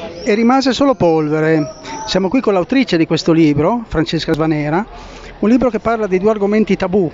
E rimase solo polvere. Siamo qui con l'autrice di questo libro, Francesca Svanera, un libro che parla di due argomenti tabù: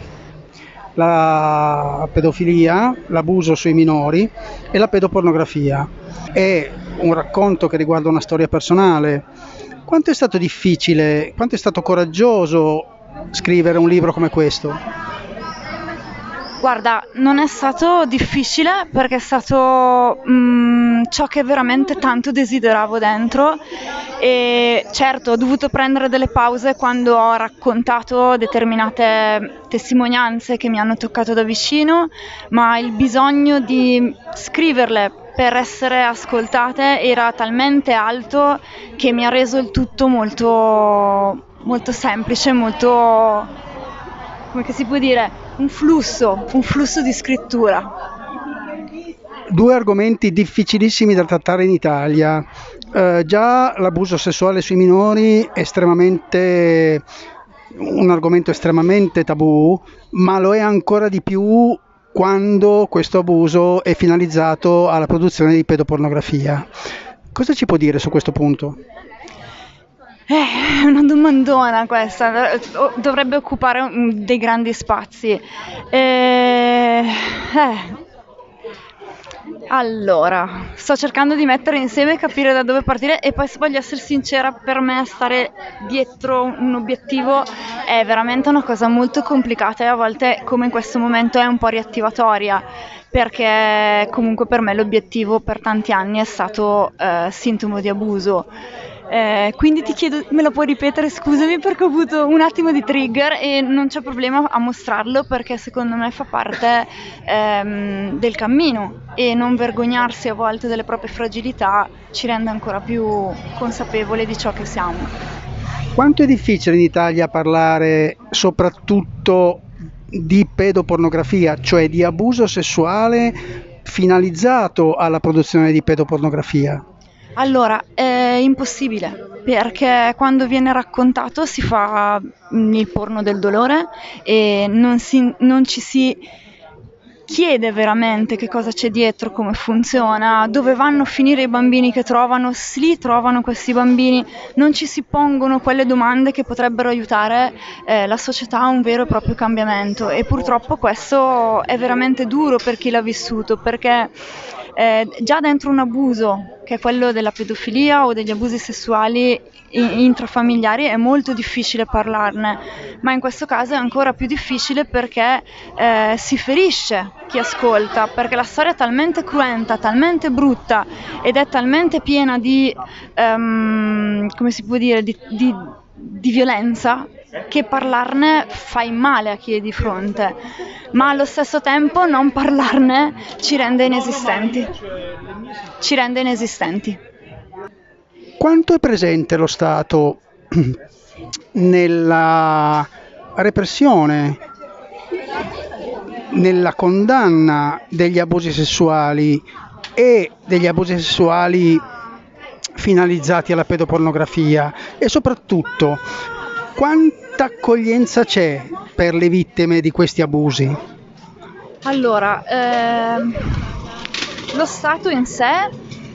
la pedofilia, l'abuso sui minori e la pedopornografia. È un racconto che riguarda una storia personale. Quanto è stato difficile, quanto è stato coraggioso scrivere un libro come questo? Guarda, non è stato difficile perché è stato ciò che veramente tanto desideravo dentro e certo ho dovuto prendere delle pause quando ho raccontato determinate testimonianze che mi hanno toccato da vicino, ma il bisogno di scriverle per essere ascoltate era talmente alto che mi ha reso il tutto molto, molto semplice, molto, come che si può dire, un flusso di scrittura. Due argomenti difficilissimi da trattare in Italia. Già l'abuso sessuale sui minori è un argomento estremamente tabù, ma lo è ancora di più quando questo abuso è finalizzato alla produzione di pedopornografia. Cosa ci può dire su questo punto? È una domandona questa, dovrebbe occupare dei grandi spazi. Allora, sto cercando di mettere insieme e capire da dove partire e poi se voglio essere sincera, per me stare dietro un obiettivo è veramente una cosa molto complicata e a volte, come in questo momento, è un po' riattivatoria, perché comunque per me l'obiettivo per tanti anni è stato sintomo di abuso. Quindi ti chiedo, me lo puoi ripetere, scusami, perché ho avuto un attimo di trigger e non c'è problema a mostrarlo perché secondo me fa parte del cammino e non vergognarsi a volte delle proprie fragilità ci rende ancora più consapevoli di ciò che siamo. Quanto è difficile in Italia parlare soprattutto di pedopornografia, cioè di abuso sessuale finalizzato alla produzione di pedopornografia? Allora, è impossibile, perché quando viene raccontato si fa il porno del dolore e non ci si chiede veramente che cosa c'è dietro, come funziona, dove vanno a finire i bambini che trovano, se li trovano questi bambini, non ci si pongono quelle domande che potrebbero aiutare la società a un vero e proprio cambiamento e purtroppo questo è veramente duro per chi l'ha vissuto, perché già dentro un abuso, che è quello della pedofilia o degli abusi sessuali intrafamiliari, è molto difficile parlarne, ma in questo caso è ancora più difficile perché si ferisce chi ascolta, perché la storia è talmente cruenta, talmente brutta ed è talmente piena di, come si può dire, di violenza che parlarne fai male a chi è di fronte, ma allo stesso tempo non parlarne ci rende inesistenti. Ci rende inesistenti. Quanto è presente lo Stato nella repressione, nella condanna degli abusi sessuali e degli abusi sessuali finalizzati alla pedopornografia e soprattutto quanta accoglienza c'è per le vittime di questi abusi? Allora, lo Stato in sé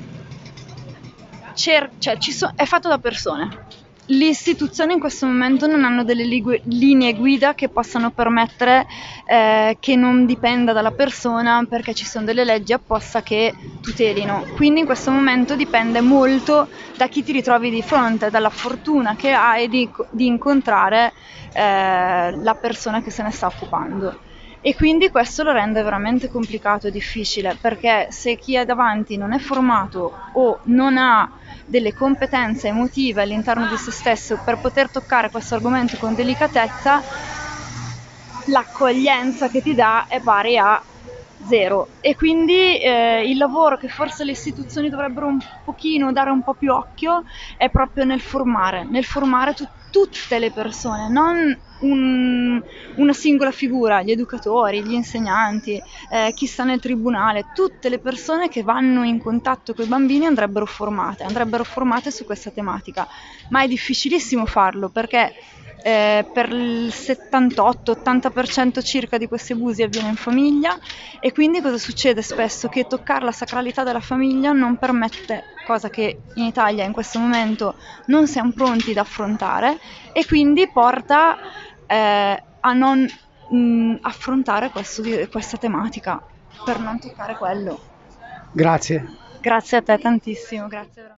cioè, è fatto da persone. Le istituzioni in questo momento non hanno delle linee guida che possano permettere che non dipenda dalla persona perché ci sono delle leggi apposta che tutelino. Quindi in questo momento dipende molto da chi ti ritrovi di fronte, dalla fortuna che hai di incontrare la persona che se ne sta occupando. E quindi questo lo rende veramente complicato e difficile perché se chi è davanti non è formato o non ha delle competenze emotive all'interno di se stesso per poter toccare questo argomento con delicatezza, l'accoglienza che ti dà è pari a zero. E quindi il lavoro che forse le istituzioni dovrebbero un pochino dare un po' più occhio è proprio nel formare tutte le persone, non una singola figura, gli educatori, gli insegnanti, chi sta nel tribunale, tutte le persone che vanno in contatto con i bambini andrebbero formate su questa tematica, ma è difficilissimo farlo perché per il 78-80% circa di questi abusi avviene in famiglia, e quindi cosa succede spesso? Che toccare la sacralità della famiglia non permette, cosa che in Italia in questo momento non siamo pronti ad affrontare, e quindi porta a non affrontare questa tematica, per non toccare quello. Grazie. Grazie a te tantissimo, grazie.